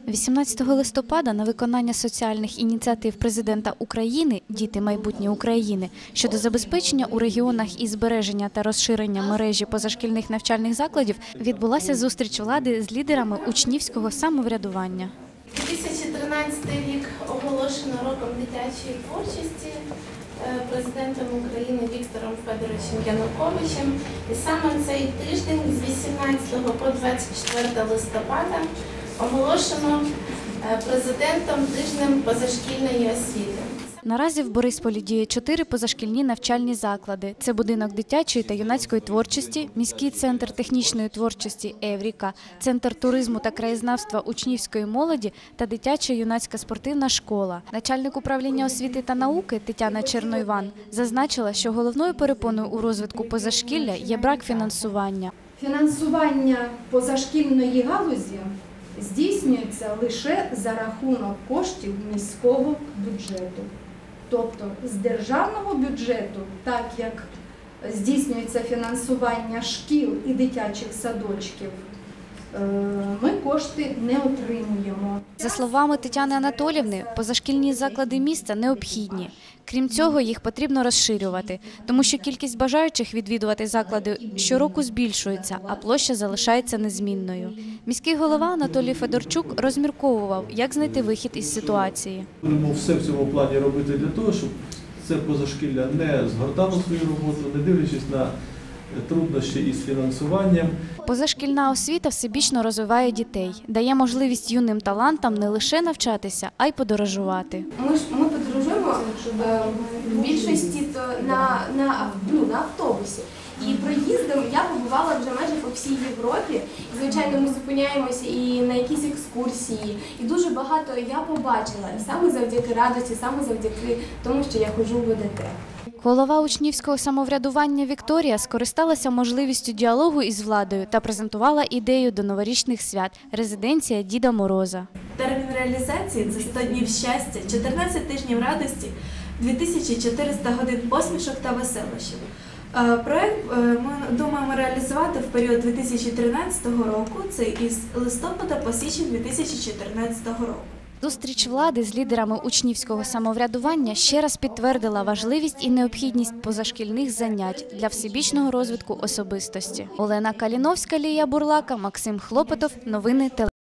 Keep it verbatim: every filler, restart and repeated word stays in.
вісімнадцятого листопада на виконання соціальних ініціатив президента України «Діти – майбутнє України» щодо забезпечення у регіонах і збереження та розширення мережі позашкільних навчальних закладів відбулася зустріч влади з лідерами учнівського самоврядування. дві тисячі тринадцятий рік оголошено роком дитячої творчості президентом України Віктором Федоровичем Януковичем. І саме цей тиждень з вісімнадцятого по двадцять четверте листопада оголошено президентом тижнем позашкільної освіти. Наразі в Борисполі діє чотири позашкільні навчальні заклади. Це будинок дитячої та юнацької творчості, міський центр технічної творчості «Евріка», центр туризму та краєзнавства учнівської молоді та дитяча юнацька спортивна школа. Начальник управління освіти та науки Тетяна Черноїван зазначила, що головною перепоною у розвитку позашкілля є брак фінансування. Фінансування позашкільної галузі здійснюється лише за рахунок коштів міського бюджету. Тобто з державного бюджету, так як здійснюється фінансування шкіл і дитячих садочків, ми кошти не отримуємо. За словами Тетяни Анатоліївни, позашкільні заклади міста необхідні. Крім цього, їх потрібно розширювати, тому що кількість бажаючих відвідувати заклади щороку збільшується, а площа залишається незмінною. Міський голова Анатолій Федорчук розмірковував, як знайти вихід із ситуації. Будемо все в цьому плані робити для того, щоб це позашкілля не згортало свою роботу, не дивлячись на труднощі із фінансуванням. Позашкільна освіта всебічно розвиває дітей, дає можливість юним талантам не лише навчатися, а й подорожувати. Ми ж ми подорожуємо е, в більшості то на, на, ну, на автобусі. І проїздом я побувала вже майже по всій Європі. І, звичайно, ми зупиняємося і на якісь екскурсії. І дуже багато я побачила. І саме завдяки радості, саме завдяки тому, що я ходжу в ВДТ. Голова учнівського самоврядування Вікторія скористалася можливістю діалогу із владою та презентувала ідею до новорічних свят – резиденція Діда Мороза. Термін реалізації – це сто днів щастя, чотирнадцять тижнів радості, дві тисячі чотириста годин посмішок та веселощів. Проект ми думаємо реалізувати в період дві тисячі тринадцятого року, це із листопада по січень дві тисячі чотирнадцятого року. Зустріч влади з лідерами учнівського самоврядування ще раз підтвердила важливість і необхідність позашкільних занять для всебічного розвитку особистості. Олена Каліновська, Лія Бурлака, Максим Хлопотов. Новини телебачення.